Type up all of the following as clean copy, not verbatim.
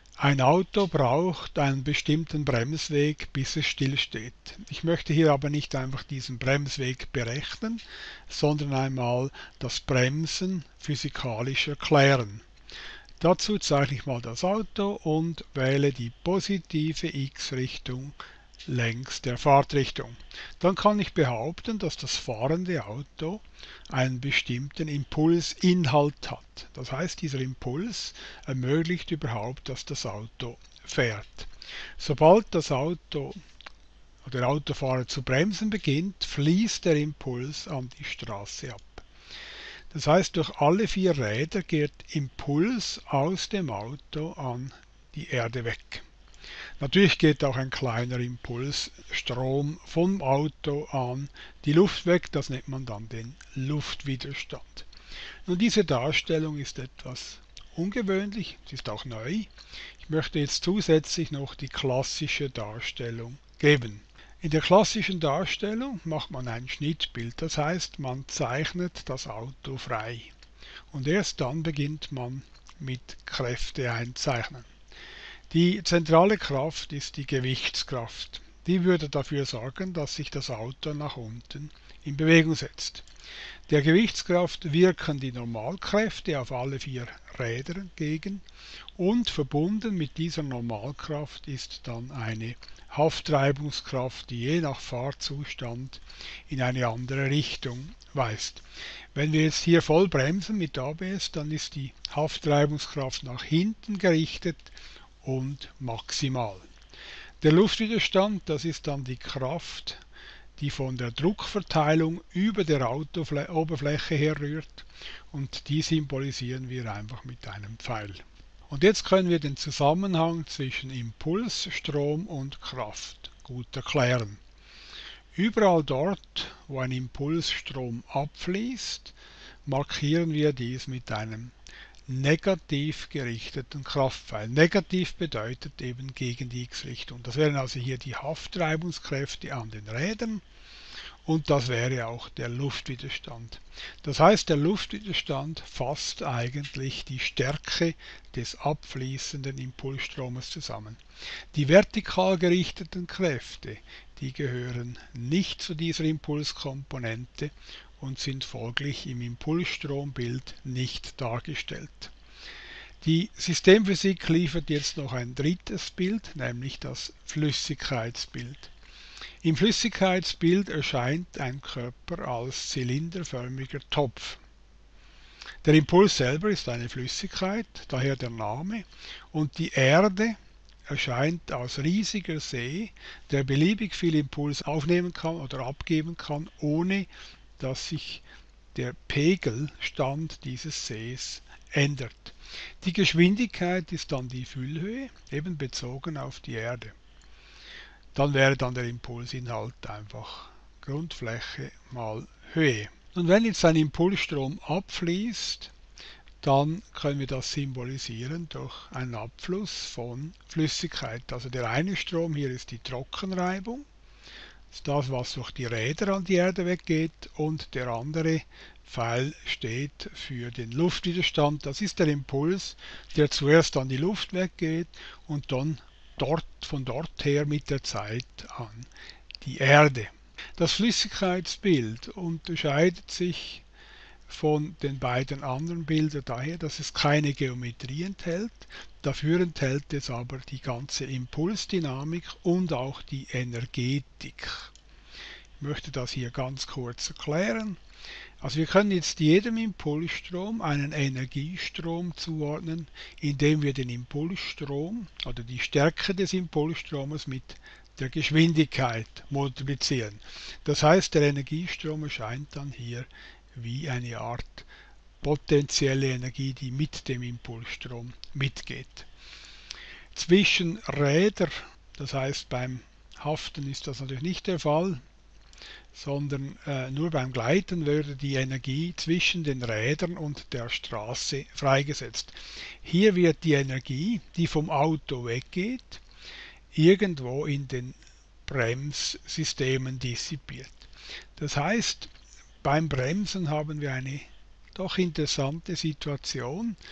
Ein Auto braucht einen bestimmten Bremsweg, bis es stillsteht. Ich möchte hier aber nicht einfach diesen Bremsweg berechnen, sondern einmal das Bremsen physikalisch erklären. Dazu zeichne ich mal das Auto und wähle die positive x-Richtung längs der Fahrtrichtung. Dann kann ich behaupten, dass das fahrende Auto einen bestimmten Impulsinhalt hat. Das heißt, dieser Impuls ermöglicht überhaupt, dass das Auto fährt. Sobald das Auto oder der Autofahrer zu bremsen beginnt, fließt der Impuls an die Straße ab. Das heißt, durch alle 4 Räder geht Impuls aus dem Auto an die Erde weg. Natürlich geht auch ein kleiner Impulsstrom vom Auto an die Luft weg, das nennt man dann den Luftwiderstand. Nun, diese Darstellung ist etwas ungewöhnlich, sie ist auch neu. Ich möchte jetzt zusätzlich noch die klassische Darstellung geben. In der klassischen Darstellung macht man ein Schnittbild, das heißt, man zeichnet das Auto frei. Und erst dann beginnt man mit Kräfte einzeichnen. Die zentrale Kraft ist die Gewichtskraft. Die würde dafür sorgen, dass sich das Auto nach unten in Bewegung setzt. Der Gewichtskraft wirken die Normalkräfte auf alle 4 Räder entgegen und verbunden mit dieser Normalkraft ist dann eine Haftreibungskraft, die je nach Fahrzustand in eine andere Richtung weist. Wenn wir jetzt hier voll bremsen mit ABS, dann ist die Haftreibungskraft nach hinten gerichtet und maximal. Der Luftwiderstand, das ist dann die Kraft, die von der Druckverteilung über der Autooberfläche herrührt und die symbolisieren wir einfach mit einem Pfeil. Und jetzt können wir den Zusammenhang zwischen Impuls, Strom und Kraft gut erklären. Überall dort, wo ein Impulsstrom abfließt, markieren wir dies mit einem negativ gerichteten Kraftpfeil. Negativ bedeutet eben gegen die x-Richtung. Das wären also hier die Haftreibungskräfte an den Rädern und das wäre auch der Luftwiderstand. Das heißt, der Luftwiderstand fasst eigentlich die Stärke des abfließenden Impulsstromes zusammen. Die vertikal gerichteten Kräfte, die gehören nicht zu dieser Impulskomponente und sind folglich im Impulsstrombild nicht dargestellt. Die Systemphysik liefert jetzt noch ein drittes Bild, nämlich das Flüssigkeitsbild. Im Flüssigkeitsbild erscheint ein Körper als zylinderförmiger Topf. Der Impuls selber ist eine Flüssigkeit, daher der Name, und die Erde erscheint als riesiger See, der beliebig viel Impuls aufnehmen kann oder abgeben kann, ohne dass sich der Pegelstand dieses Sees ändert. Die Geschwindigkeit ist dann die Füllhöhe, eben bezogen auf die Erde. Dann wäre dann der Impulsinhalt einfach Grundfläche mal Höhe. Und wenn jetzt ein Impulsstrom abfließt, dann können wir das symbolisieren durch einen Abfluss von Flüssigkeit. Also der eine Strom hier ist die Trockenreibung, ist das, was durch die Räder an die Erde weggeht, und der andere Pfeil steht für den Luftwiderstand. Das ist der Impuls, der zuerst an die Luft weggeht und dann von dort her mit der Zeit an die Erde. Das Flüssigkeitsbild unterscheidet sich von den beiden anderen Bildern daher, dass es keine Geometrie enthält, dafür enthält es aber die ganze Impulsdynamik und auch die Energetik. Ich möchte das hier ganz kurz erklären. Also wir können jetzt jedem Impulsstrom einen Energiestrom zuordnen, indem wir den Impulsstrom oder die Stärke des Impulsstromes mit der Geschwindigkeit multiplizieren. Das heißt, der Energiestrom erscheint dann hier wie eine Art potenzielle Energie, die mit dem Impulsstrom mitgeht. Zwischen Räder, das heißt beim Haften ist das natürlich nicht der Fall, sondern nur beim Gleiten würde die Energie zwischen den Rädern und der Straße freigesetzt. Hier wird die Energie, die vom Auto weggeht, irgendwo in den Bremssystemen dissipiert. Das heißt, beim Bremsen haben wir eine doch interessante Situation.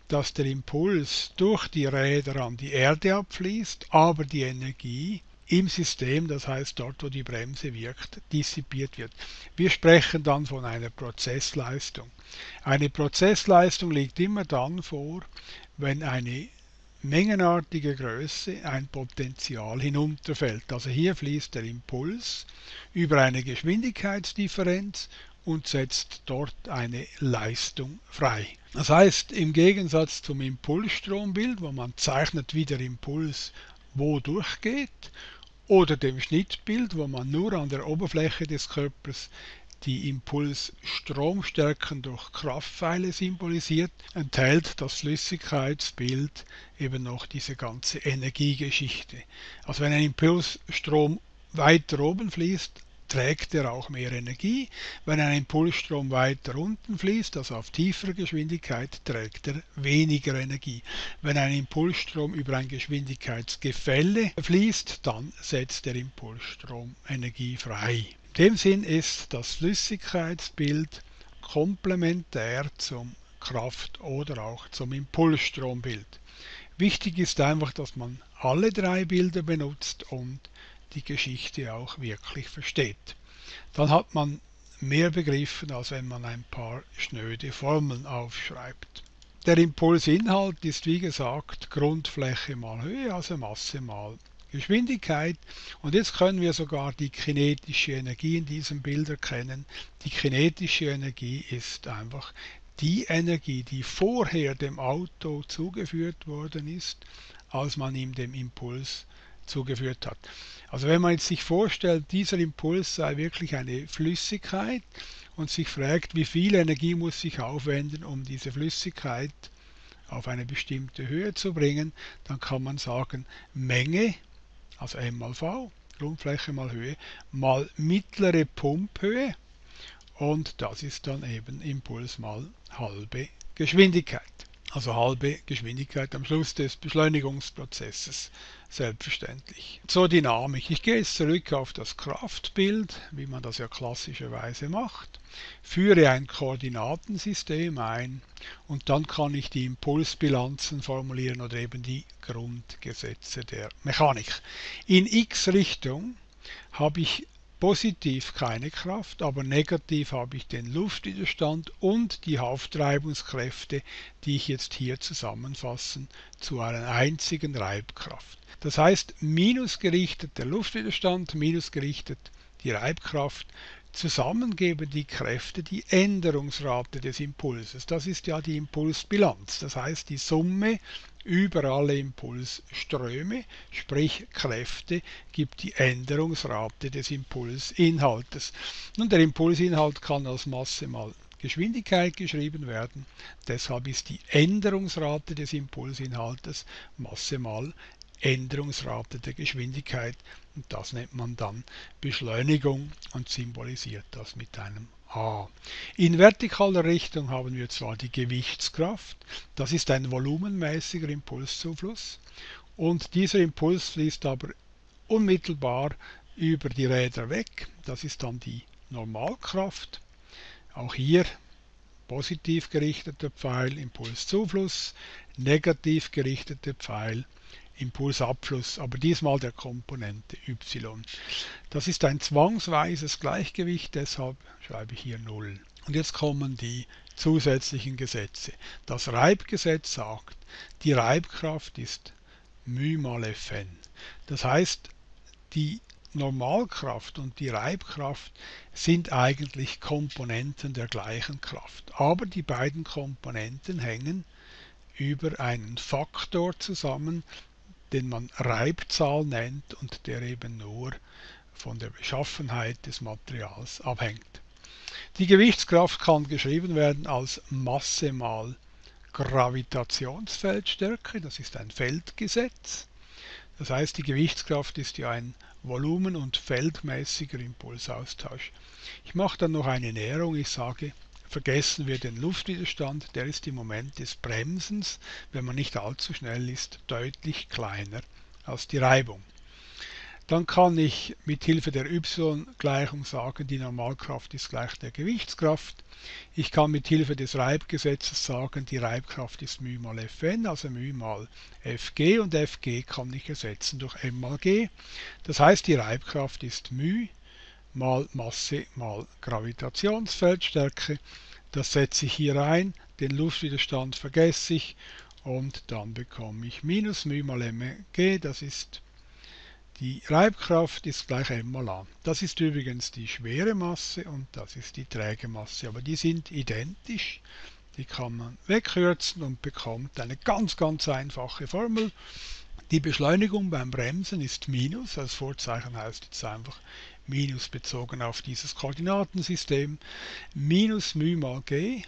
dass der Impuls durch die Räder an die Erde abfließt, aber die Energie im System, das heißt dort, wo die Bremse wirkt, dissipiert wird. Wir sprechen dann von einer Prozessleistung. Eine Prozessleistung liegt immer dann vor, wenn eine mengenartige Größe ein Potential hinunterfällt. Also hier fließt der Impuls über eine Geschwindigkeitsdifferenz und setzt dort eine Leistung frei. Das heißt, im Gegensatz zum Impulsstrombild, wo man zeichnet, wie der Impuls wo durchgeht, oder dem Schnittbild, wo man nur an der Oberfläche des Körpers die Impulsstromstärken durch Kraftpfeile symbolisiert, enthält das Flüssigkeitsbild eben noch diese ganze Energiegeschichte. Also wenn ein Impulsstrom weiter oben fließt, trägt er auch mehr Energie. Wenn ein Impulsstrom weiter unten fließt, also auf tieferer Geschwindigkeit, trägt er weniger Energie. Wenn ein Impulsstrom über ein Geschwindigkeitsgefälle fließt, dann setzt der Impulsstrom Energie frei. In dem Sinn ist das Flüssigkeitsbild komplementär zum Kraft- oder auch zum Impulsstrombild. Wichtig ist einfach, dass man alle drei Bilder benutzt und die Geschichte auch wirklich versteht. Dann hat man mehr begriffen, als wenn man ein paar schnöde Formeln aufschreibt. Der Impulsinhalt ist wie gesagt Grundfläche mal Höhe, also Masse mal Geschwindigkeit. Und jetzt können wir sogar die kinetische Energie in diesem Bild erkennen. Die kinetische Energie ist einfach die Energie, die vorher dem Auto zugeführt worden ist, als man ihm den Impuls zugeführt hat. Also wenn man jetzt sich vorstellt, dieser Impuls sei wirklich eine Flüssigkeit und sich fragt, wie viel Energie muss ich aufwenden, um diese Flüssigkeit auf eine bestimmte Höhe zu bringen, dann kann man sagen, Menge, also M mal V, Grundfläche mal Höhe, mal mittlere Pumphöhe und das ist dann eben Impuls mal halbe Geschwindigkeit. Also halbe Geschwindigkeit am Schluss des Beschleunigungsprozesses, selbstverständlich. Zur Dynamik. Ich gehe jetzt zurück auf das Kraftbild, wie man das ja klassischerweise macht, führe ein Koordinatensystem ein und dann kann ich die Impulsbilanzen formulieren oder eben die Grundgesetze der Mechanik. In x-Richtung habe ich positiv keine Kraft, aber negativ habe ich den Luftwiderstand und die Auftreibungskräfte, die ich jetzt hier zusammenfassen zu einer einzigen Reibkraft. Das heißt, minusgerichtet der Luftwiderstand, minusgerichtet die Reibkraft, zusammen geben die Kräfte die Änderungsrate des Impulses. Das ist ja die Impulsbilanz, das heißt die Summe über alle Impulsströme, sprich Kräfte, gibt die Änderungsrate des Impulsinhaltes. Nun, der Impulsinhalt kann als Masse mal Geschwindigkeit geschrieben werden, deshalb ist die Änderungsrate des Impulsinhaltes Masse mal Änderungsrate der Geschwindigkeit und das nennt man dann Beschleunigung und symbolisiert das mit einem A. In vertikaler Richtung haben wir zwar die Gewichtskraft, das ist ein volumenmäßiger Impulszufluss und dieser Impuls fließt aber unmittelbar über die Räder weg, das ist dann die Normalkraft. Auch hier positiv gerichteter Pfeil Impulszufluss, negativ gerichteter Pfeil Impulsabfluss, aber diesmal der Komponente y. Das ist ein zwangsweises Gleichgewicht, deshalb schreibe ich hier 0. Und jetzt kommen die zusätzlichen Gesetze. Das Reibgesetz sagt, die Reibkraft ist μ mal Fn. Das heißt, die Normalkraft und die Reibkraft sind eigentlich Komponenten der gleichen Kraft. Aber die beiden Komponenten hängen über einen Faktor zusammen, den man Reibzahl nennt und der eben nur von der Beschaffenheit des Materials abhängt. Die Gewichtskraft kann geschrieben werden als Masse mal Gravitationsfeldstärke, das ist ein Feldgesetz. Das heißt, die Gewichtskraft ist ja ein volumen- und feldmäßiger Impulsaustausch. Ich mache dann noch eine Näherung, ich sage, vergessen wir den Luftwiderstand, der ist im Moment des Bremsens, wenn man nicht allzu schnell ist, deutlich kleiner als die Reibung. Dann kann ich mit Hilfe der y-Gleichung sagen, die Normalkraft ist gleich der Gewichtskraft. Ich kann mit Hilfe des Reibgesetzes sagen, die Reibkraft ist μ mal Fn, also μ mal Fg, und Fg kann ich ersetzen durch m mal g. Das heißt, die Reibkraft ist μ mal Masse mal Gravitationsfeldstärke. Das setze ich hier ein, den Luftwiderstand vergesse ich und dann bekomme ich minus μ mal mg, das ist die Reibkraft ist gleich m mal a. Das ist übrigens die schwere Masse und das ist die träge Masse, aber die sind identisch. Die kann man wegkürzen und bekommt eine ganz einfache Formel. Die Beschleunigung beim Bremsen ist Minus, das Vorzeichen heißt jetzt einfach Minus bezogen auf dieses Koordinatensystem, minus μ mal g,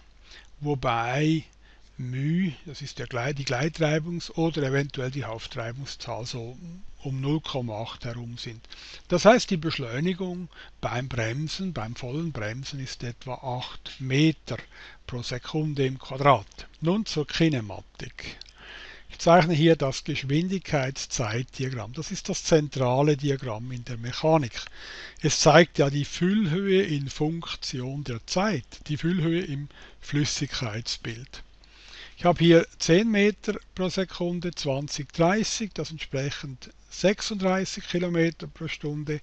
wobei μ, das ist die Gleitreibungs- oder eventuell die Haftreibungszahl so um 0,8 herum sind. Das heißt, die Beschleunigung beim Bremsen, beim vollen Bremsen ist etwa 8 Meter pro Sekunde im Quadrat. Nun zur Kinematik. Ich zeichne hier das Geschwindigkeitszeitdiagramm. Das ist das zentrale Diagramm in der Mechanik. Es zeigt ja die Füllhöhe in Funktion der Zeit, die Füllhöhe im Flüssigkeitsbild. Ich habe hier 10 Meter pro Sekunde, 20, 30, das entsprechend 36 Kilometer pro Stunde,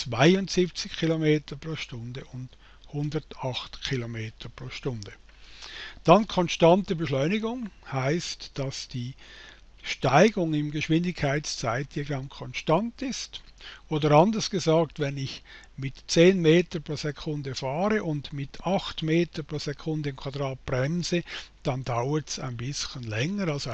72 Kilometer pro Stunde und 108 Kilometer pro Stunde. Dann konstante Beschleunigung heißt, dass die Steigung im Geschwindigkeitszeitdiagramm konstant ist. Oder anders gesagt, wenn ich mit 10 Meter pro Sekunde fahre und mit 8 Meter pro Sekunde im Quadrat bremse, dann dauert es ein bisschen länger, also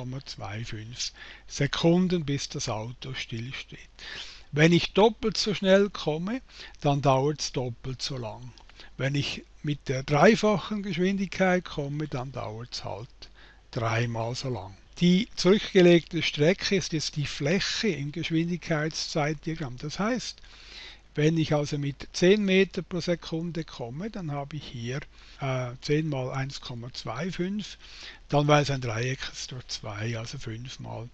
1,25 Sekunden, bis das Auto stillsteht. Wenn ich doppelt so schnell komme, dann dauert es doppelt so lang. Wenn ich mit der dreifachen Geschwindigkeit komme, dann dauert es halt dreimal so lang. Die zurückgelegte Strecke ist jetzt die Fläche im Geschwindigkeitszeitdiagramm. Das heißt, wenn ich also mit 10 Meter pro Sekunde komme, dann habe ich hier 10 mal 1,25, dann weil es ein Dreieck ist durch 2, also 5 mal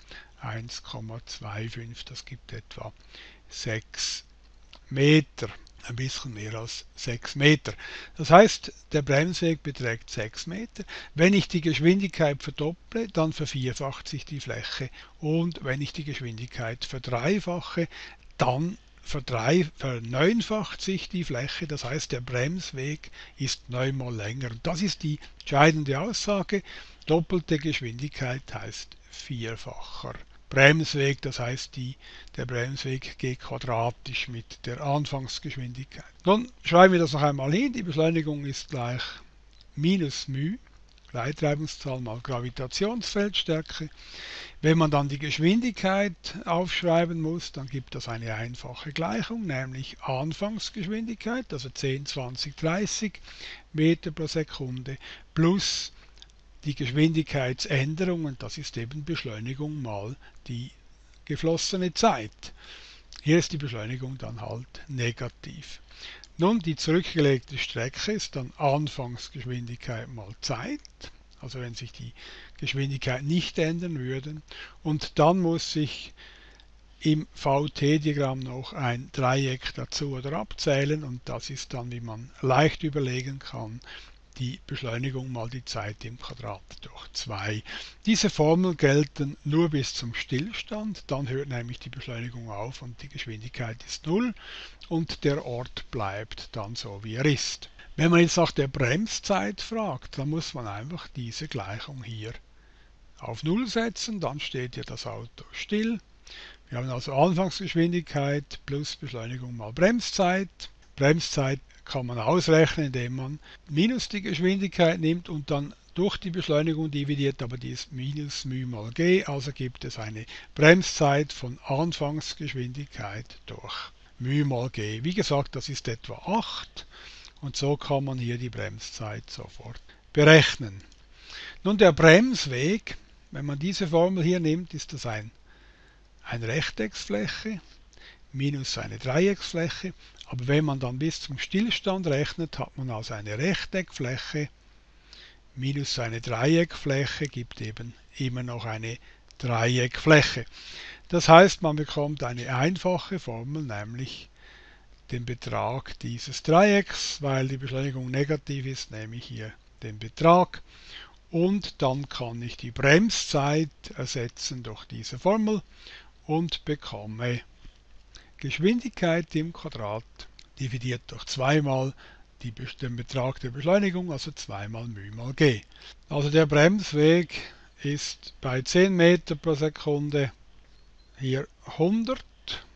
1,25, das gibt etwa 6 Meter. Ein bisschen mehr als 6 Meter. Das heißt, der Bremsweg beträgt 6 Meter. Wenn ich die Geschwindigkeit verdopple, dann vervierfacht sich die Fläche. Und wenn ich die Geschwindigkeit verdreifache, dann verneunfacht sich die Fläche. Das heißt, der Bremsweg ist 9-mal länger. Und das ist die entscheidende Aussage. Doppelte Geschwindigkeit heißt vierfacher Bremsweg, das heißt, der Bremsweg geht quadratisch mit der Anfangsgeschwindigkeit. Nun schreiben wir das noch einmal hin. Die Beschleunigung ist gleich minus μ, Gleitreibungszahl mal Gravitationsfeldstärke. Wenn man dann die Geschwindigkeit aufschreiben muss, dann gibt es eine einfache Gleichung, nämlich Anfangsgeschwindigkeit, also 10, 20, 30 Meter pro Sekunde, plus die Geschwindigkeitsänderung, und das ist eben Beschleunigung mal die geflossene Zeit. Hier ist die Beschleunigung dann halt negativ. Nun, die zurückgelegte Strecke ist dann Anfangsgeschwindigkeit mal Zeit, also wenn sich die Geschwindigkeit nicht ändern würde. Und dann muss ich im VT-Diagramm noch ein Dreieck dazu oder abzählen, und das ist dann, wie man leicht überlegen kann, die Beschleunigung mal die Zeit im Quadrat durch 2. Diese Formeln gelten nur bis zum Stillstand, dann hört nämlich die Beschleunigung auf und die Geschwindigkeit ist 0 und der Ort bleibt dann so, wie er ist. Wenn man jetzt nach der Bremszeit fragt, dann muss man einfach diese Gleichung hier auf 0 setzen, dann steht ja das Auto still. Wir haben also Anfangsgeschwindigkeit plus Beschleunigung mal Bremszeit. Bremszeit kann man ausrechnen, indem man minus die Geschwindigkeit nimmt und dann durch die Beschleunigung dividiert, aber die ist minus μ mal g, also gibt es eine Bremszeit von Anfangsgeschwindigkeit durch μ mal g. Wie gesagt, das ist etwa 8 und so kann man hier die Bremszeit sofort berechnen. Nun, der Bremsweg, wenn man diese Formel hier nimmt, ist das eine Rechtecksfläche minus eine Dreiecksfläche, aber wenn man dann bis zum Stillstand rechnet, hat man also eine Rechteckfläche minus eine Dreieckfläche, gibt eben immer noch eine Dreieckfläche. Das heißt, man bekommt eine einfache Formel, nämlich den Betrag dieses Dreiecks, weil die Beschleunigung negativ ist, nehme ich hier den Betrag und dann kann ich die Bremszeit ersetzen durch diese Formel und bekomme Geschwindigkeit im Quadrat dividiert durch 2 mal den Betrag der Beschleunigung, also 2 mal μ mal g. Also der Bremsweg ist bei 10 Meter pro Sekunde hier 100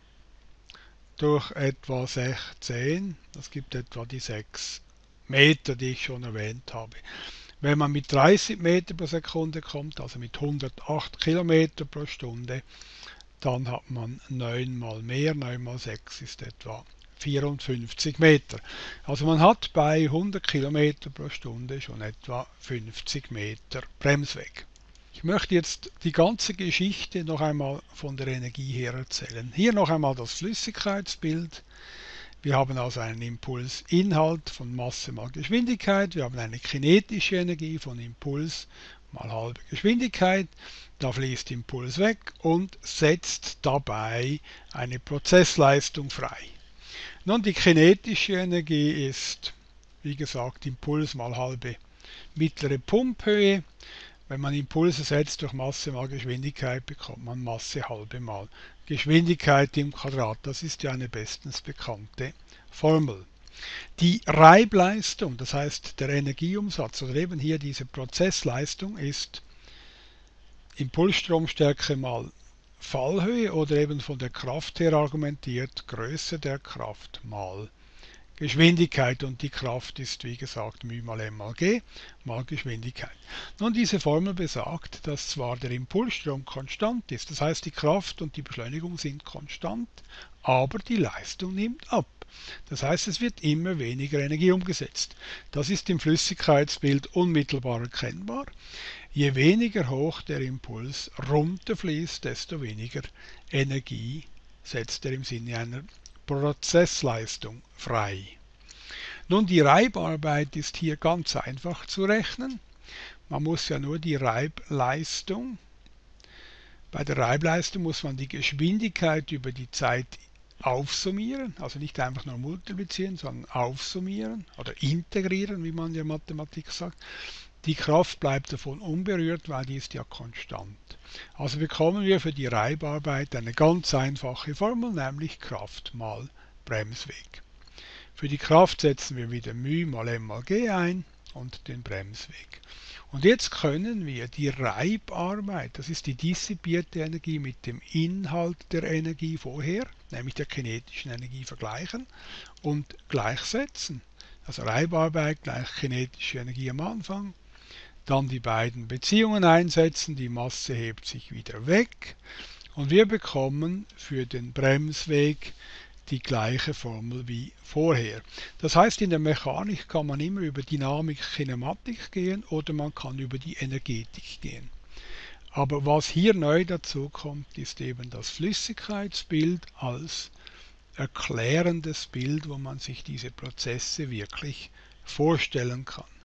durch etwa 16, das gibt etwa die 6 Meter, die ich schon erwähnt habe. Wenn man mit 30 Meter pro Sekunde kommt, also mit 108 Kilometer pro Stunde, dann hat man 9 mal mehr, 9 mal 6 ist etwa 54 Meter. Also man hat bei 100 Kilometer pro Stunde schon etwa 50 Meter Bremsweg. Ich möchte jetzt die ganze Geschichte noch einmal von der Energie her erzählen. Hier noch einmal das Flüssigkeitsbild. Wir haben also einen Impulsinhalt von Masse mal Geschwindigkeit. Wir haben eine kinetische Energie von Impuls mal halbe Geschwindigkeit. Da fließt Impuls weg und setzt dabei eine Prozessleistung frei. Nun, die kinetische Energie ist, wie gesagt, Impuls mal halbe mittlere Pumphöhe. Wenn man Impulse setzt durch Masse mal Geschwindigkeit, bekommt man Masse halbe mal Geschwindigkeit im Quadrat. Das ist ja eine bestens bekannte Formel. Die Reibleistung, das heißt der Energieumsatz oder eben hier diese Prozessleistung ist Impulsstromstärke mal Fallhöhe oder eben von der Kraft her argumentiert Größe der Kraft mal Geschwindigkeit und die Kraft ist wie gesagt μ mal m mal g mal Geschwindigkeit. Nun diese Formel besagt, dass zwar der Impulsstrom konstant ist, das heißt die Kraft und die Beschleunigung sind konstant, aber die Leistung nimmt ab. Das heißt, es wird immer weniger Energie umgesetzt. Das ist im Flüssigkeitsbild unmittelbar erkennbar. Je weniger hoch der Impuls runterfließt, desto weniger Energie setzt er im Sinne einer Prozessleistung frei. Nun, die Reibarbeit ist hier ganz einfach zu rechnen. Man muss ja nur die Reibleistung, bei der Reibleistung muss man die Geschwindigkeit über die Zeit aufsummieren, also nicht einfach nur multiplizieren, sondern aufsummieren oder integrieren, wie man in der Mathematik sagt. Die Kraft bleibt davon unberührt, weil die ist ja konstant. Also bekommen wir für die Reibarbeit eine ganz einfache Formel, nämlich Kraft mal Bremsweg. Für die Kraft setzen wir wieder μ mal m mal g ein und den Bremsweg. Und jetzt können wir die Reibarbeit, das ist die dissipierte Energie, mit dem Inhalt der Energie vorher, nämlich der kinetischen Energie, vergleichen und gleichsetzen. Also Reibarbeit gleich kinetische Energie am Anfang. Dann die beiden Beziehungen einsetzen, die Masse hebt sich wieder weg und wir bekommen für den Bremsweg die gleiche Formel wie vorher. Das heißt, in der Mechanik kann man immer über Dynamik, Kinematik gehen oder man kann über die Energetik gehen. Aber was hier neu dazu kommt, ist eben das Flüssigkeitsbild als erklärendes Bild, wo man sich diese Prozesse wirklich vorstellen kann.